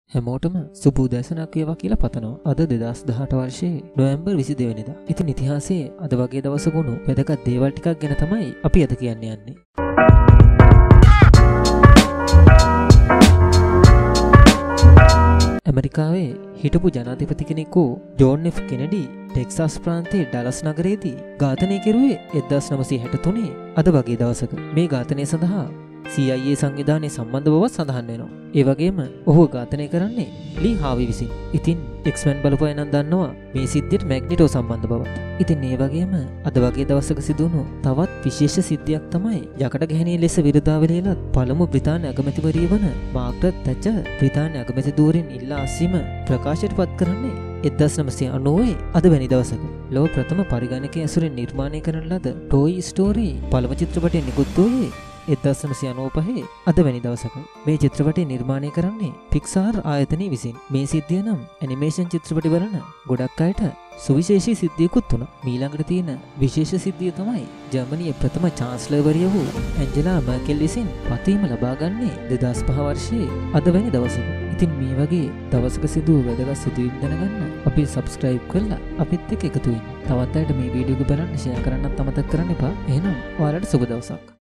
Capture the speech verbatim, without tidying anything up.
හැමෝටම සුබ උදෑසනක් වේවා කියලා පතනවා. අද දෙදහස් දහඅට වර්ෂයේ නොවැම්බර් විසිදෙනි වෙනිදා. ඉතින් ඉතිහාසයේ අද වගේ දවසක වුණු වැදගත් දේවල් ටිකක් ගැන තමයි අපි අද කියන්න යන්නේ. ඇමරිකාවේ හිටපු ජනාධිපති කෙනෙක් වූ ජෝන් එෆ් කෙනෙඩි ටෙක්සාස් ප්‍රාන්තයේ ඩලස් නගරයේදී ඝාතනය කෙරුවේ එක්දාස් නවසිය හැටතුනේ අද වගේ දවසක. මේ ඝාතනය සඳහා සී අයි ඒ සංවිධානයේ සම්බන්ධ බව සඳහන් වෙනවා. ඒ වගේම ඔහු ඝාතනය කරන්නේ ලී හාවි විසින්. ඉතින් එක්ස්-මෙන් බලපු අය නම් දන්නවා මේ සිද්ධියට මැග්නිටෝ සම්බන්ධ බව. ඉතින් ඒ වගේම අද වගේ දවසක සිදුවුණු තවත් විශේෂ සිද්ධියක් තමයි යකඩ ගැහණිය ලෙස විරුදාවලියලත් පළමු බ්‍රිතාන්‍ය අගමැතිවරිය වන මාග්‍රට් තැචර් බ්‍රිතාන්‍ය අගමැති ධූරයෙන් ඉල්ලා අසීම ප්‍රකාශයට පත් කරන්නේ එක්දාස් නවසිය අනූවේ අද වැනි දවසක. ලොව ප්‍රථම පරිගණකයේ ඇසුරින් නිර්මාණය කරන ලද ටෝයි ස්ටෝරි පළමු චිත්‍රපටය නිකුත් වූයේ එක්දාස් නවසිය අනූපහේ අද වැනි දවසක. මේ චිත්‍රපටය නිර්මාණය කරන්නේ පික්සාර් ආයතනය විසින්. මේ සිද්ධිය නම් ඇනිමේෂන් චිත්‍රපටි බලන ගොඩක් අයට සුවිශේෂී සිද්ධියකුත් වුණා. මීළඟට තියෙන විශේෂ සිද්ධිය තමයි ජර්මනියේ ප්‍රථම චාන්සලර්වරිය වූ ඇන්ජලා මර්කෙල් විසින් පතීම ලබා ගන්නේ දෙදහස් පහ වර්ෂයේ අද වැනි දවසක. ඉතින් මේ වගේ දවසක සිදු වූ වැදගත් සිදුවීම් දැනගන්න අපි සබ්ස්ක්‍රයිබ් කරලා අපිත් එක්ක එකතු වෙන්න. තවත් අයට මේ වීඩියෝ එක බලන්න ෂෙයා කරන්නත් අමතක කරන්න එපා. එහෙනම් ඔයාලට සුබ දවසක්.